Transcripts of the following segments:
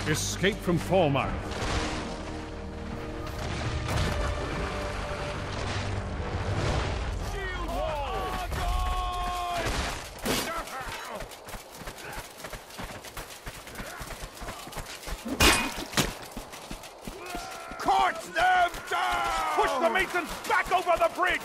Escape from Falmouth. Corpse them down! Push the masons back over the bridge!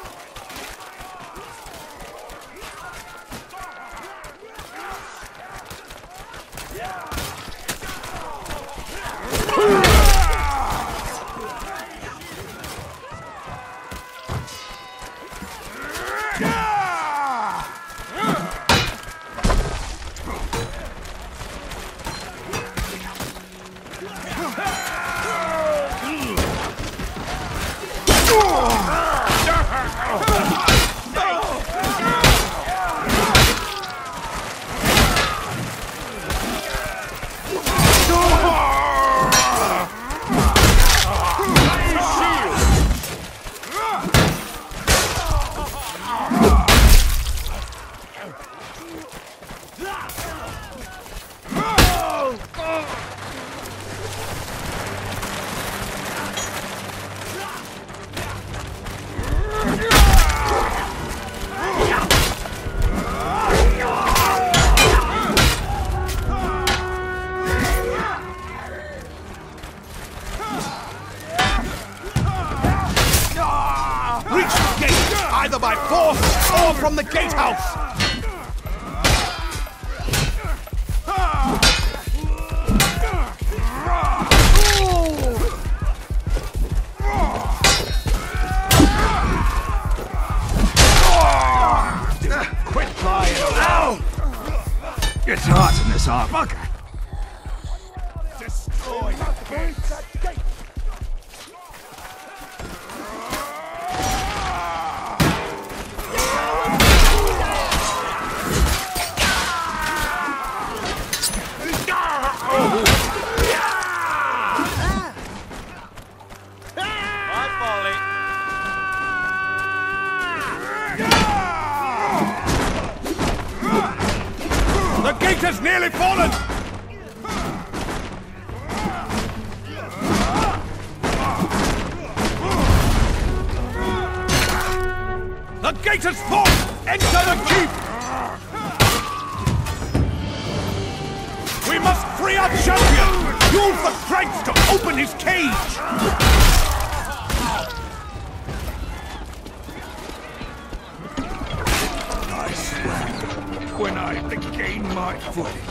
Either by force or from the gatehouse! Quit trying! Ow! It's hot in this armor. Destroy that gate! The gate has nearly fallen! The gate has fallen! Enter the keep! We must free our champion! Use the strength to open his cage! When I regain my footing.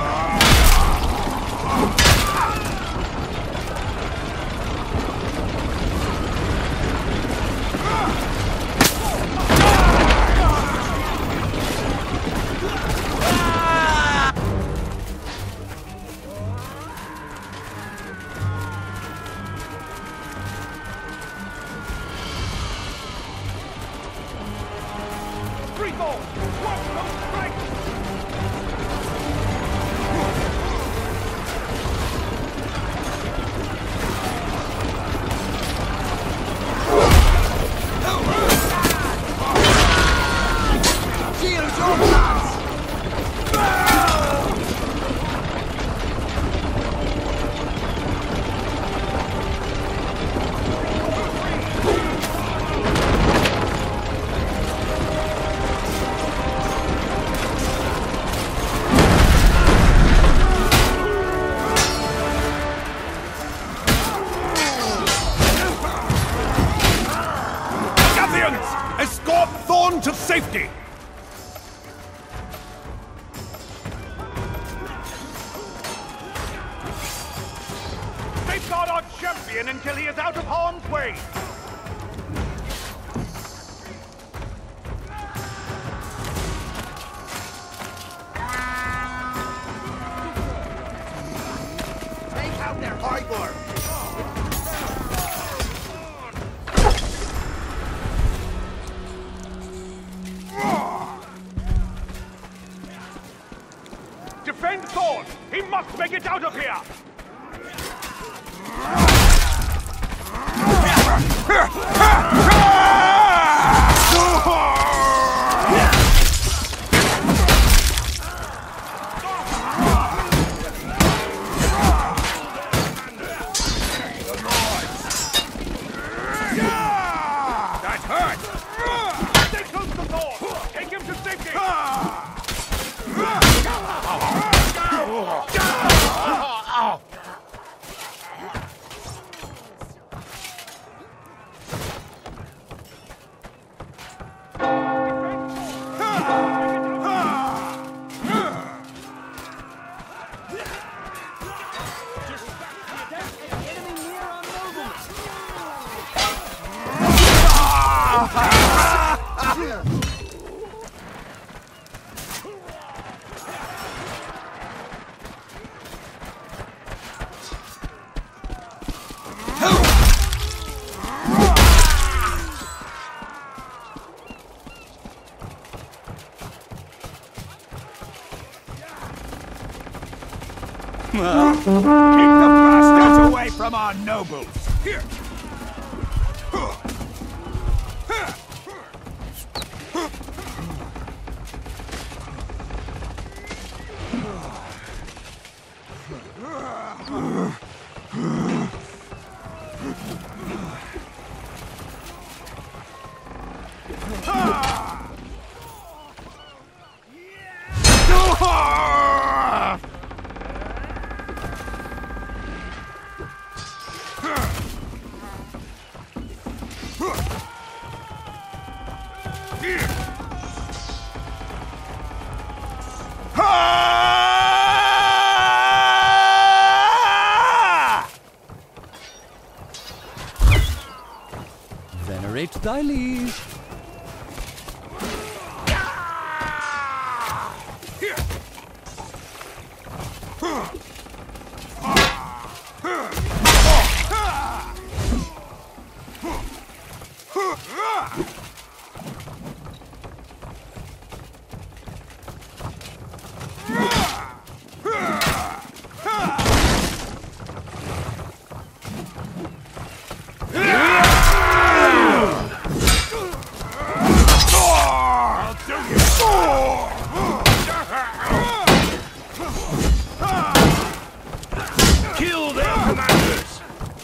Free ball! Watch those strikes! Escort Thorn to safety! Safeguard our champion until he is out of harm's way! Take out their hardware! Defend Thorn! He must make it out of here! Keep the bastards away from our nobles! Here! Venerate thy liege. Kill their commanders!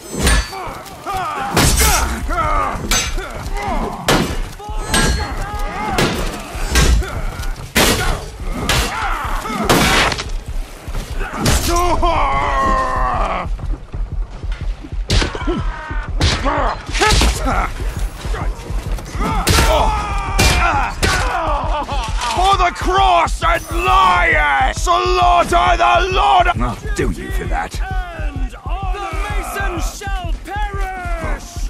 For the cross and lion! Slaughter the Lord! I'll do you for that. The mason shall perish!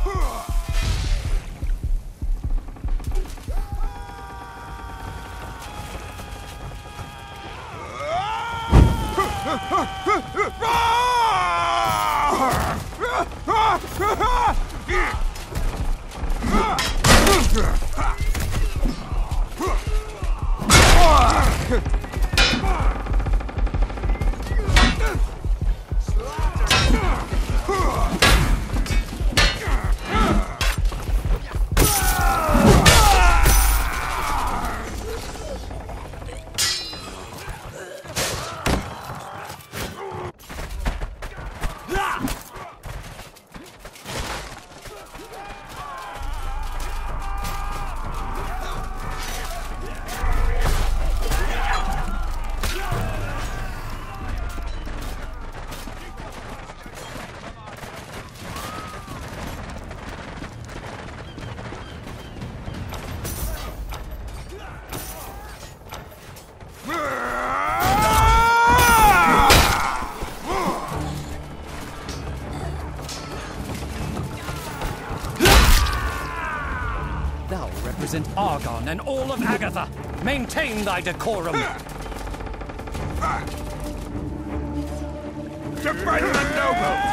Thou represent Argon and all of Agatha. Maintain thy decorum. Defend the nobles!